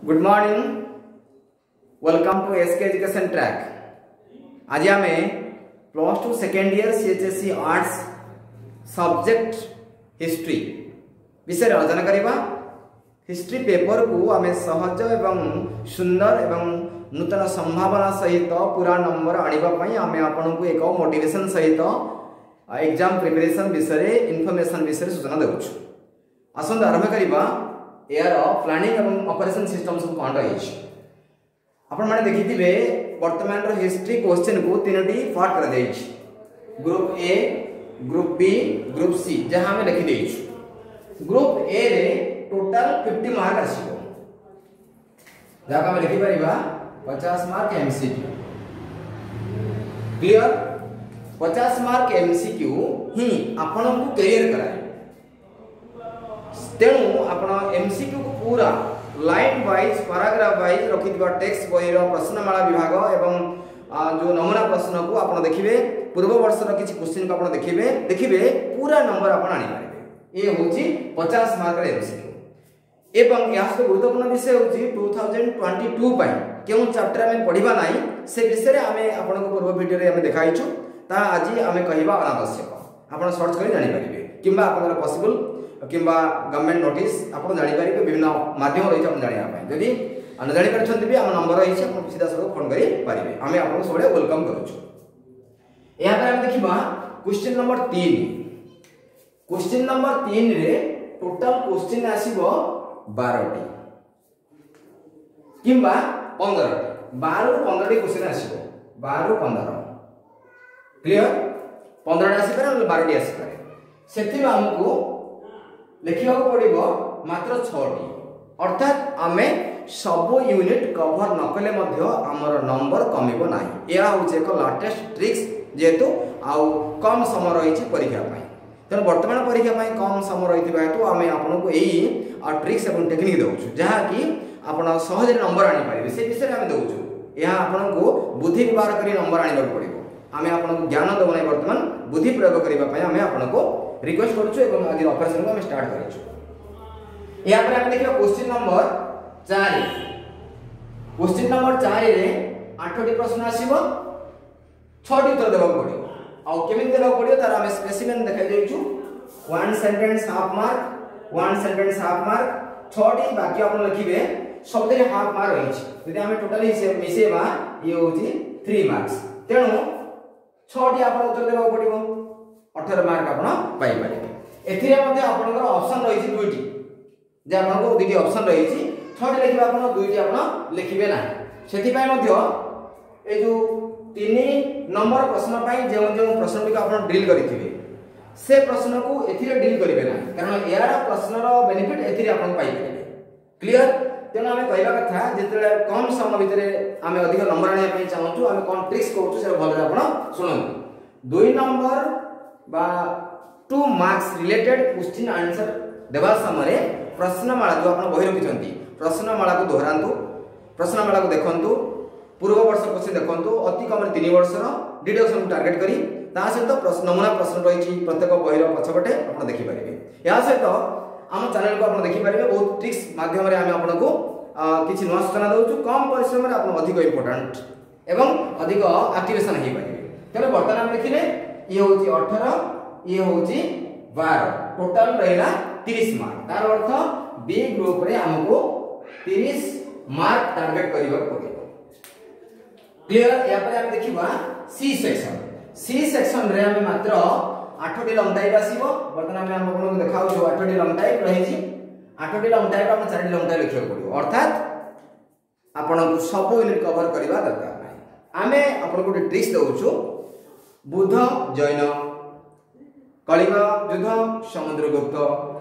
Good morning, welcome to SK education track. आज आम plus two second year CHSC arts subject history विषय आलोचना करवा। हिस्ट्री पेपर को आम सहज एवं सुंदर एवं नूतन संभावना सहित पूरा नंबर आने आम आपण को एक मोटिवेशन सहित एग्जाम प्रिपरेशन विषय इनफॉरमेशन विषय सूचना देउछु। आसंत आरंभ करवा यार प्लानिंग एवं ऑपरेशन सिस्टम सब कौन रही आपण माने देखिथिबे वर्तमान रो हिस्ट्री क्वेश्चन को तीनटी पार्ट कर देइछ। Group A, group B, group C जहां में लिखि देइछ। ग्रुप ए रे टोटल 50 मार्क आसीबो, जहां में लिखि परिबा 50 mark MCQ. Clear? 50 mark MCQ ही आपण को क्लियर कराए। तेणु आपण एमसीक्यू को पूरा लाइन वाइज पैराग्राफ वाइज रखिथिबा टेक्स्ट बही रो प्रश्नमाला विभाग एवं जो नमूना प्रश्न को आपण देखिबे, पूर्व वर्ष रो किछि क्वेश्चन को आपण देखिबे पूरा नंबर आपण आनि पारिबे। ए होची 50 मार्क रे एमसीक्यू। एवं या से गुरुत्वपूर्ण विषय होची 2022 पय केउ चैप्टर में पढिबा नाही से विषय रे आमे आपण को पूर्व वीडियो रे आमे देखाइछु, ता आज आमे कहिबा अनावश्यक। आपण सर्च करि जानि पारिबे किबा आपण पॉसिबल किंबा गवर्नमेंट नोटिस आपण जानि पारिबे। विभिन्न माध्यम रही आपण जानिया पय जदि अन जानि परछन्ति भी हम नंबर रही आपण सीधा सब फोन करि पारिबे। आमे आपण सबले वेलकम करूछु। या पर हम देखिबा क्वेश्चन नंबर 3। क्वेश्चन नंबर 3 रे टोटल क्वेश्चन आसीबो 12 टी किंबा 15 टी। 12 रो 15 टी क्वेश्चन आसीबो। 12 15 क्लियर? 15 टी आसी पारे 12 टी आसी पारे। सेथि हमको लिखिबा को पड़िबो मात्र 6 टी। अर्थात आमे सब यूनिट कवर न कले मध्य हमर नंबर कमिबो नाही। या होचे एक लेटेस्ट ट्रिक्स जेतु आउ कम समय रहिछि परीक्षा पय। तेन वर्तमान परीक्षा पय कम समय रहिथिबा हेतु आमे आपन को एई ट्रिक्स एवं टेक्निक देउछु जहा कि आपण सहज नंबर आनि पारिबे से विषय आमे देउछु। या आपन को बुद्धि व्यवहार करी नंबर आनिबा पड़िबो। आमे आपन को ज्ञान देउ नै, वर्तमान बुद्धि प्रयोग करिबा पय आमे आपन को रिक्वेस्ट करछु एवं आज ऑपरेशन को हम स्टार्ट करछु। या पर हम देखिबा क्वेश्चन नंबर 4। क्वेश्चन नंबर 4 रे 8 टी प्रश्न आसीबो, 6 टी उत्तर देबा पड़िबो। आ केमिति देबा पड़िबो तार हम स्पेसिमेन देखाइ देइछु। One sentence half mark, one sentence half mark. 6 टी वाक्य आपण लिखिबे, सब दे हाफ मार्क रहिछि। यदि हम टोटली मिसेबा ये होछि 3 मार्क्स। तेणु 6 टी आपण उत्तर देबा पड़िबो, 18 मार्क आपण पाई पारे। एथिरे मध्ये आपनकर ऑप्शन रहिछि 2 टी, जे आपनको दुटी ऑप्शन रहिछि। 6 टी लिखिबा आपण 2 टी आपण लिखिबे ना। सेति पय मध्ये ए जो 3 नंबर प्रश्न पय जे प्रश्न टिक आपण ड्रिल करिथिबे से प्रश्न को एथिरे डील करिवे ना, कारण यार प्रश्न रो बेनिफिट एथिरे आपण पाई पारे। क्लियर? तेना हमें कहबा कथा जेतले कम समय भितरे हमें अधिक नंबर आनिया पय चाहूछु, हमें कोन ट्रिक्स कहूछु से भले आपण सुनंतु। 2 नंबर बा 2 मार्क्स रिलेटेड क्वेश्चन आंसर देबा समय प्रश्नमाला जो आपण बहि रखिछंती प्रश्नमाला को दोहरांतु, प्रश्नमाला को देखंतु, पूर्व वर्ष क्वेश्चन देखंतु, अति कम 3 वर्ष रो डिडक्शन को टारगेट करी ता सहित प्रश्न नमूना प्रश्न रहिछि प्रत्येक बहिर पछपटे आपण देखि परिबे। या सहित हम चैनल को आपण देखि परिबे बहुत ट्रिक्स माध्यम रे हम आपन को किछि नवा सूचना दउछु। कम परिश्रम रे आपण अधिक इंपोर्टेंट एवं अधिक एक्टिवेशन हे परिबे। तबे वर्तमान हम देखिले ये होची 18, ये होची 12, टोटल रहला 30 मार्क। तार अर्थ बी ग्रुप रे हमको 30 मार्क टारगेट करिबा पड़िबो। क्लियर? या पर हम देखिबा सी सेक्शन। सी सेक्शन रे हम मात्र 8 टी लॉन्ग टाइप आसीबो। वर्तमान हम आपन को देखाउ जो 8 टी लॉन्ग टाइप रहिछि। 8 टी लॉन्ग टाइप हम 4 टी लॉन्ग टाइप लिखियो पड़िबो। अर्थात आपन को सब यूनिट कवर करिबा दरकार नै। आमे आपन को ट्रिक्स दउछु। बुद्ध जैन, कलिंग युद्ध, समुद्रगुप्त,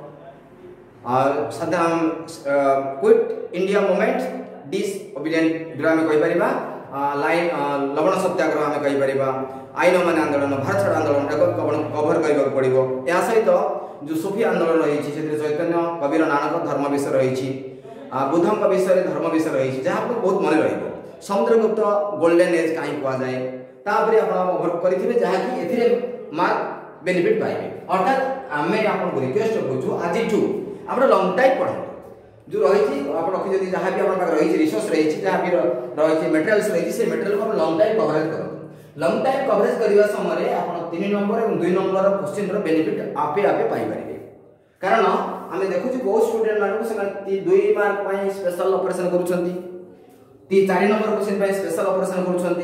सदाम quit India movement, disobedient drama कहि परिबा, लाइन लवण सत्याग्रह हमें कहि परिबा, आईन मान आंदोलन, भारत छाड़ आंदोलन कवर करिबा पड़िबो। या सहित जो सूफी आंदोलन रहिछि सेते चैतन्य कबीर नानक धर्म विषय रहिछि, बुद्धଙ୍କ विषय धर्म विषय रहिछि जहा आपको बहुत मन रहिबो। समुद्रगुप्त गोल्डन एज काई कुआ जाए तापरे आपण ओवर करिथिबे जहा कि एथिरे मार्क बेनिफिट पाइबे। अर्थात आमे आपण को रिक्वेस्ट करूछु आज टू आपण लॉन्ग टाइप पढो। जो रही आप रखी जहाँ भी आप रही रिसोर्स रही जहाँ भी रही मटेरियल्स रही से मटेरियल को लंग टाइम कवरेज करूँ लंग टाइम कवरेज करने समय आप 3 नंबर और 2 नंबर क्वेश्चन बेनिफिट आपे आपे पाइपर कारण आम देखुचे बहुत स्टूडेंट मानक 2 मार्क स्पेशल ऑपरेशन करुँच 4 नंबर क्वेश्चन स्पेशल ऑपरेशन करुँच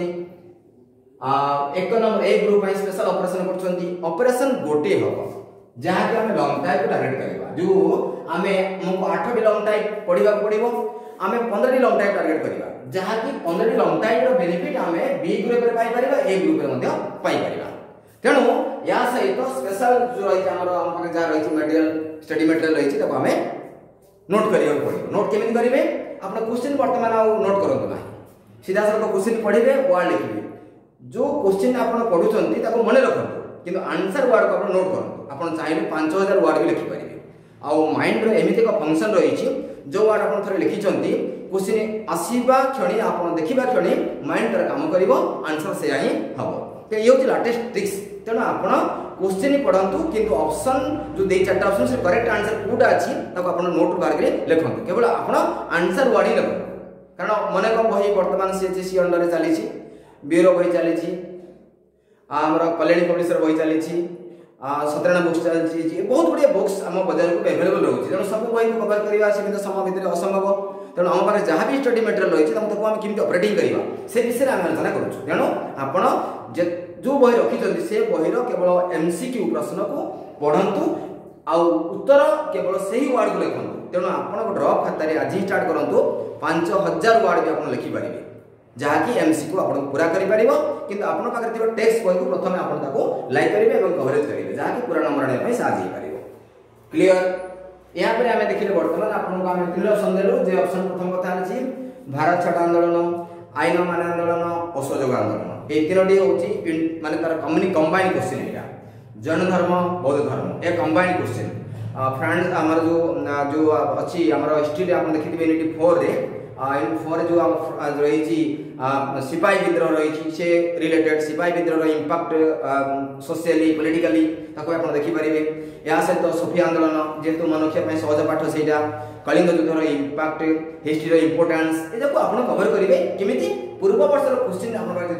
1 नंबर 1 ग्रुप स्पेशल ऑपरेशन करुँच ऑपरेशन गोटे हम जहाँ कि आम लंग टाइप को टार्गेट करवा जो आम हमको 8 लंग टाइप पढ़ा पड़ो आम 15 लंग टाइप टार्गेट करवा जहाँ कि 15 लंग टाइप बेनिफिट आम बी ग्रुप में पाइपर ए ग्रुप में तेणु या सहित स्पेशल जो रही जहाँ रही मटेरियल स्टडी मटेरियल रही आम नोट करा पड़ो नोट केमी करेंगे आप क्वेश्चन बर्तमान नोट करूँ ना सीधा सड़क क्वेश्चन पढ़े वार्ड लिखे जो क्वेश्चन आप पढ़ुं मन रखु कि आंसर वार्ड को आप नोट करूँ आप चाहिए 5000 वार्ड भी लिखिपारे आउ माइंड एमती एक फंक्शन रही जो वार्ड आप थे लिखिं क्वेश्चन आसवा क्षणी आप देखा क्षणी माइंड तार काम कर आंसर से ही हम तो ये हूँ लाटेस्ट ट्रिक्स तेणु आप क्वेश्चन पढ़ु किंतु ऑप्शन जो 4टा ऑप्शन से करेक्ट आंसर कौटा अच्छी आप नोट बाहर लिखु केवल आप आंसर वार्ड ही लिखु कारण मन कम बही बर्तमान सीएचएससी अंडर चली बीरो बही चली आमर कल्याणी पब्लिशर बही चली सतरणा बुक्स चलती बहुत गुड़िया बुक्स आम बजार को एभेलेबल रोचे तेणु सब बही को कवर करवा सीमित समय भितर असंभव तेणु आम पाखे जहाँ भी स्टडी मटेरियल रही है आम केमी ऑपरेटिंग करवा से विषय आम आलोचना करूँ तेणु आप जो बही रखिंट से बहीर केवल एमसीक्यू प्रश्न को पढ़ु आउ उत्तर केवल से ही वार्ड को लिखु तेणु आप ड्रॉप खातार आज ही स्टार्ट करूँ 5000 वार्ड भी आप लिखिपारे जहाँकि एमसीक्यू आप पूरा करें कि आपके टेक्स्ट बही को प्रथम आप लाइक करेंगे और कवरेज करेंगे जहाँकि पूरा नंबर आने साहय हो क्लीयर यहाँ पर आम देखिए बर्तमान आपको 3 ऑप्शन देलु जे ऑप्शन प्रथम कथा अच्छी भारत छाड़ आंदोलन आईन मान आंदोलन असहयोग आंदोलन ये 3टी हूँ माने तार कंबाइन क्वेश्चन यहाँ जैन धर्म बौद्ध धर्म ए कंबाइन क्वेश्चन फ्रेंड्स आमर जो अच्छी आम हिस्ट्री आप देखिए यूनिट 4 रे यूनिट 4 जो रही सिपाही विद्रोह रही से रिलेटेड सिपाही विद्रोह इंपैक्ट सोशली पॉलिटिकली आप देखिपारे या सहित सोफी आंदोलन जेहेतु मनुष्य सहज पाठ से कलिंग युद्धर इंपैक्ट हिस्ट्री इंपोर्टेंस ये आप कवर करेंगे केमी पूर्व वर्ष क्वेश्चन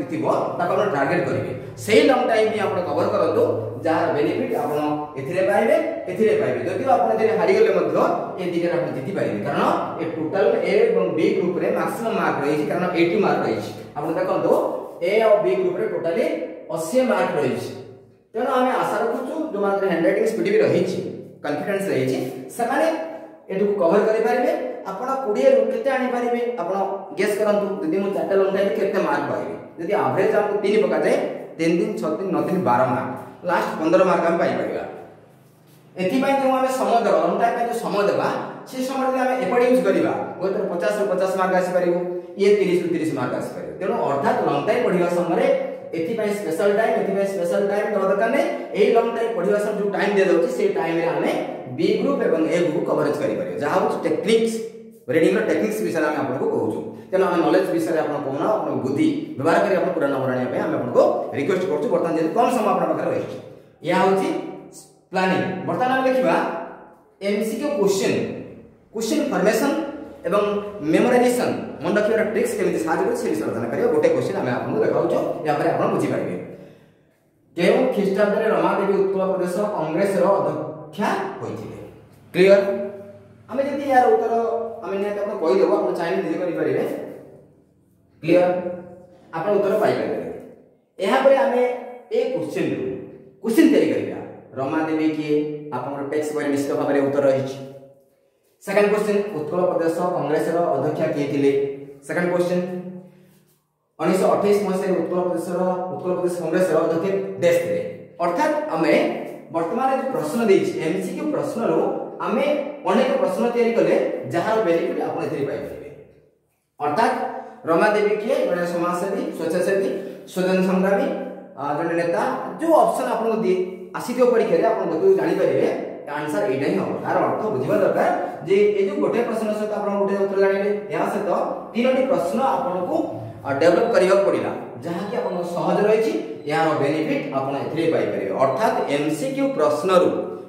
आप टार्गेट करेंगे से लंग टाइम भी आप कवर करूँ जार बेनिफिट आप पाइबे पाइबे जदि आप हारीगले ये दिगरे आप जीति पारे कारण ये टोटाल ए और बी ग्रुप रे मैक्सिमम मार्क रही कारण 80 मार्क रही आप देखो ए और बी ग्रुप रे टोटाली 80 मार्क रही तेणु आम आशा रखुचु जो मात्र हैंडराइटिंग स्पीड भी रही कॉन्फिडेंस रही एटू कवर करेंगे आप 20 रु केते आनी पारिबे आप गेस करंतु यदि मु 4टा लंग टाइम केते मार्क पाइबे यदि एवरेज आपको 3 पका जाए 3 दिन 6 दिन 9 दिन 12 मार्क लास्ट 15 मार्क हम पाई परिबा एथिपाई जो आम समय देवा लंग टाइम जो समय देवा से समय आम एपटे यूज करवा गोटे 50 रु 50 मार्क आसी पारिबो ये 30 रु 30 मार्क आसी पारिबो तेणु अर्थात लंग टाइम पढ़िबा समय एथिपाई स्पेशल टाइम दवा दरकार नै एही लंग टाइम पढ़िबा समय जो टाइम दे दउची से टाइम रे आमे बी ग्रुप एवं ए ग्रुप कवरेज करि पारे जहा हो टेक्निक्स रीडिंग टेक्निक्स विषय में आपको कहूँ तेना आम नॉलेज विषय आप कहना आप बुद्धि व्यवहार कर पूरा नंबर आने आपको रिक्वेस्ट करूँ बर्तमान जब कम समय आप रही यह हूँ प्लानिंग बर्तमान आम देखा एमसीक्यू क्वेश्चन फॉर्मेशन एवं मेमोराइजेशन मन रखा ट्रिक्स केमी साहय से विषय आलोचना करेंगे गोटे क्वेश्चन आम आपको देखा या आप बुझीपारे केउं ख्रीष्टाब्द रमादेवी उत्कल प्रदेश कांग्रेस अध्यक्षा होइथिले क्लियर आम जब यार उत्तर आम निहत आप कहीदेव आप चाहिए निजे करेंगे क्लियर आप उत्तर पाइपर यापर आम ए क्वेश्चन तैयारी करवा रमादेवी किए आप टेक्स्ट बही निश्चित भाव में उत्तर रही सेकंड क्वेश्चन उत्कल प्रदेश कांग्रेस अध्यक्षा किए थे सेकंड क्वेश्चन 1928 मसीह उत्कल प्रदेश कांग्रेस अध्यक्ष देश थे अर्थात आम वर्तमान जो प्रश्न देछि एमसीक्यू प्रश्न रो आम अनेक प्रश्न तैयारी कले जार बेनिफिट आप पाइपर अर्थात रमादेवी किए जड़े समाजसेवी स्वेच्छासेवी स्वतंत्र संग्रामी जड़े नेता जो ऑप्शन आपको आसी परीक्षा आप जानीपारे आंसर यही हम तार अर्थ बुझा दरकार जे ये जो गोटे प्रश्न सहित आप गोटे उत्तर जानते या सहित 3टी प्रश्न आपको डेभलप करने पड़ा जहाँकि आप सहज रही यार बेनिफिट आप पाइपर अर्थात एमसीक्यू प्रश्न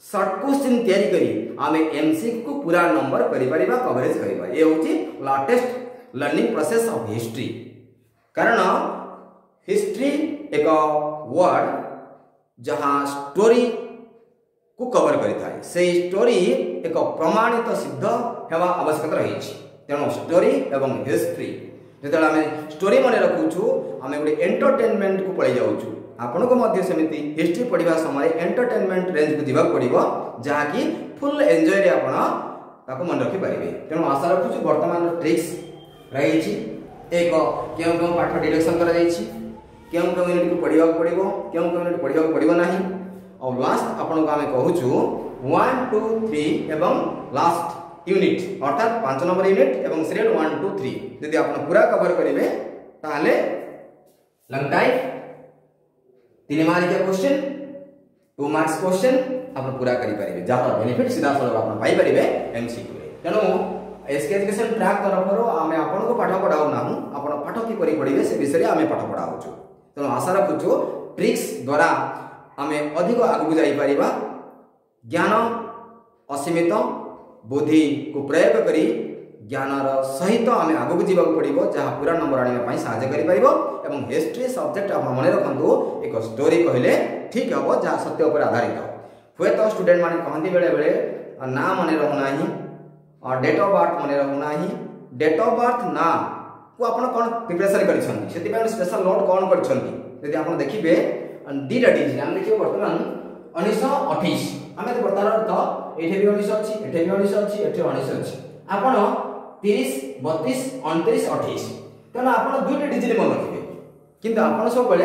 शॉर्ट क्वेश्चन तैयारी करी आमे एमसीक्यू को पूरा नंबर करि परिबा कवरेज करिबा। ये होची latest learning process of history. कारण हिस्ट्री एक वर्ड जहां स्टोरी को कवर करिथाय, से स्टोरी एक प्रमाणित सिद्ध हेबा आवश्यकता रही छी। तेणु स्टोरी एवं हिस्ट्री जेतला आमे स्टोरी मने रखुछु आमे गोटे एंटरटेनमेंट को पळै जाउछु। आपण को मध्य समिति हिस्ट्री पढ़िबा समय एंटरटेनमेंट रेंज को दिबा पड़िबो जहा कि फुल एन्जॉय रे आपण ताको मन रखि परिबे। तेणु आशा रखुछु वर्तमान ट्रिक्स रही छी। एक केउ केउ पाठ डिरेक्शन करा जाई छी, केउ केउ यूनिट को पढ़िबा पड़िबो, केउ केउ यूनिट पढ़िबा पड़िबो नाही। और लास्ट आपण को आमे कहूछु 1 2 3 एवं लास्ट यूनिट अर्थात 5 नंबर यूनिट एवं सीरियल 1 2 3 यदि आपण पूरा कवर करिवे ताले long time 3 mark question 2 marks question आपण पूरा करि परिबे, जहां बेनिफिट सीधा सळग आपण पाई परिबे एमसीक्यू रे। तेणु एसके एजुकेशन ट्रैक तरफरो आमे आपण को पाठ पढाउ नाहु, आपण पाठ की करि पढिबे से विषय रे आमे पाठ पढाउछु। तेणु आशा रखुछु ट्रिक्स द्वारा आमे अधिक आगु जाई परिबा। ज्ञान असीमित बुद्धि को प्रयोग करी ज्ञानर सहित आमे आगु जीवा पड़िबो, जहां पूरा नंबर आनिबा पई सहायता करि परिबो। एवं हिस्ट्री सब्जेक्ट आप मन रखंतु एक स्टोरी कहले ठीक हबो जहां सत्य ऊपर आधारित हुए। तो स्टूडेंट माने कहंती बेले बेले ना मने रहु नाही और डेट ऑफ बर्थ मने रहु नाही। डेट ऑफ बर्थ ना को आपण कोन प्रिपरेशन करिसंती सेति पय स्पेशल नोट कोन करिसंती यदि आपण देखिबे डीटा डिजिट हम देखिबो वर्तमान 1928 आमे तो बर्तार अर्थ एठे भी 19 अछि, एठे भी 19 अछि, एठे 19 अछि। आपण 30 32 29 28 तेना आपण दुईटा डिजिट मन रखिबे, किंतु आपण सब बेले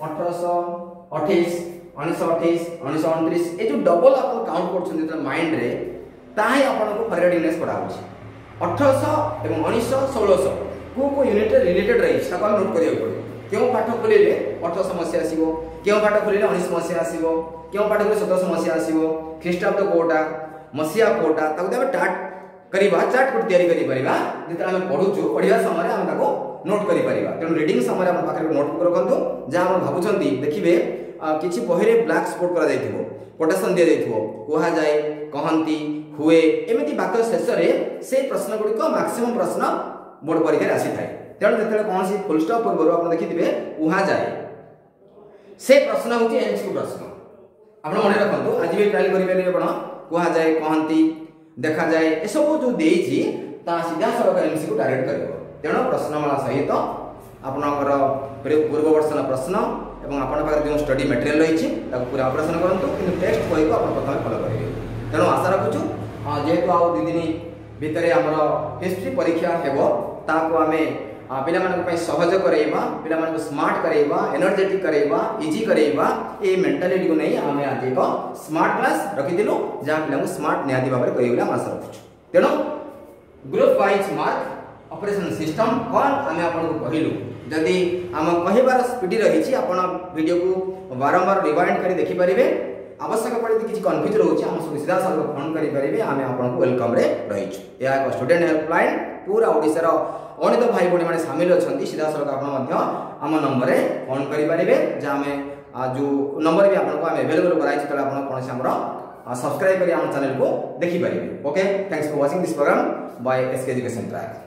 1828 1928 1929 ए जो डबल आपण काउंट करछन त माइंड रे ताही आपण को फॉरवर्डिंगनेस पड़ा होछि। 1800 एवं 1900 1600 को यूनिट रिलेटेड रही ताको हम नोट करियो पड़े। केउ पाठ खोलिले 1800 मसिया आसीबो, केउ पाठ खोलिले 1900 मसिया आसीबो, केउ पाठ खोलिले 1700 मसिया आसीबो, ख्रीष्टाब्द कोटा मसिया कोटा ताको हम टाट करिबा चार्ट को तयारी करि परिबा। जेतला हम पढुछु पढिया समय हम ताको नोट करि परिबा। तेनु रीडिंग समय हम पाखरे नोटबुक रखंतु, जहां हम भाबुछंती देखिबे किछि बहिरे ब्लैक स्पॉट करा जायथिबो, कोटेशन दिया जायथिबो, कोहा जाय कहंती हुए एमिति वाक्य शेष रे से प्रश्न गुडी को मैक्सिमम प्रश्न बोर्ड परीक्षा रे आसी थाए। तेणु जेतले कोनसी फुल स्टॉप पूर्व आपण देखिथिबे उहा जाय से प्रश्न होची एमसीक्यू प्रश्न। आपण मने रखंतु आज भी ट्रायल करिबे आपण कोहा जाय कहंती देखा जाए ए सब जो देइछि ता सीधा सड़क एमसीक्यू टारगेट करिवो। तेणु प्रश्नमाला सहित आपनकर पूर्व वर्षन प्रश्न एवं आपण पाखरे जो स्टडी मटेरियल रहिछि ताको पूरा ऑपरेशन करंतु, किंतु टेक्स्ट बही को आपण प्रथम फॉलो करिवे। तेणु आशा रखुछु जेहेतु आउ 2 दिन भितरे हमर हिस्ट्री परीक्षा हेबो ताको आमे पिला मानक पई सहज करैबा, पिला मानक स्मार्ट करैबा, एनर्जेटिक करैबा, इजी करैबा ए मेंटालिटी को नै आमे आज एक स्मार्ट क्लास रखि दिलु, जहां पिला को स्मार्ट नियादी भाबरे करिबला हम आशा रखुछु। तेणु group wise mark operation system कोन आमे आपन को कहिलु। जदि हम कहिबार स्पीड रहिछि आपण वीडियो को बारंबार रिवाइंड करी देखि परिबे। आवश्यक पड़े किसी कन्फ्यूज रोचे हम सब सीधा साल फोन करि परिबे, आमे आपन को वेलकम रे रहिछु। या एक स्टूडेंट हेल्पलाइन पूरा ओडिसा रो अनित भाई बणी माने शामिल अछंती, सीधा साल आपण मध्य हम नंबर रे फोन करि परिबे, जे हमें जो नंबर भी आपन को हम अवेलेबल कराइ छी, तले आपण कोनसे हमरो सब्सक्राइब करी हम चैनल को देखि परिबे। Okay, thanks for watching this program by SK education track.